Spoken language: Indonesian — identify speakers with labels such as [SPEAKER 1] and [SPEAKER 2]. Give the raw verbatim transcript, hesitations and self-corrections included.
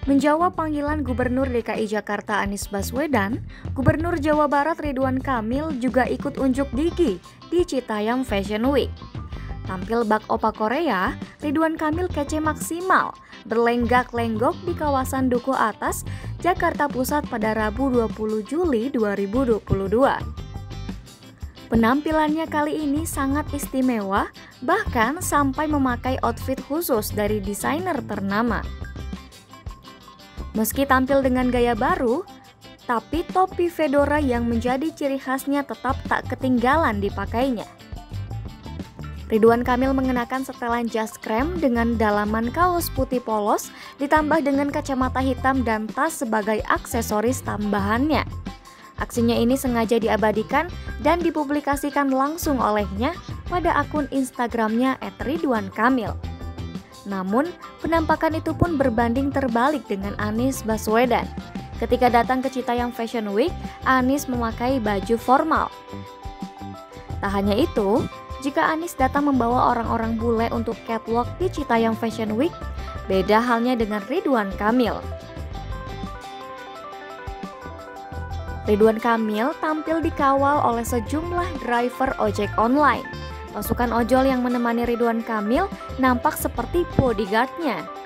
[SPEAKER 1] Menjawab panggilan Gubernur D K I Jakarta Anies Baswedan, Gubernur Jawa Barat Ridwan Kamil juga ikut unjuk gigi di Citayam Fashion Week. Tampil bak opa Korea, Ridwan Kamil kece maksimal, berlenggak-lenggok di kawasan Duku Atas, Jakarta Pusat pada Rabu dua puluh Juli dua ribu dua puluh dua. Penampilannya kali ini sangat istimewa, bahkan sampai memakai outfit khusus dari desainer ternama. Meski tampil dengan gaya baru, tapi topi fedora yang menjadi ciri khasnya tetap tak ketinggalan dipakainya. Ridwan Kamil mengenakan setelan jas krem dengan dalaman kaos putih polos ditambah dengan kacamata hitam dan tas sebagai aksesoris tambahannya. Aksinya ini sengaja diabadikan dan dipublikasikan langsung olehnya pada akun Instagramnya et ridwan kamil. Namun, penampakan itu pun berbanding terbalik dengan Anies Baswedan. Ketika datang ke Citayam Fashion Week, Anies memakai baju formal. Tak hanya itu, jika Anies datang membawa orang-orang bule untuk catwalk di Citayam Fashion Week, beda halnya dengan Ridwan Kamil. Ridwan Kamil tampil dikawal oleh sejumlah driver ojek online. Pasukan ojol yang menemani Ridwan Kamil nampak seperti bodyguard-nya.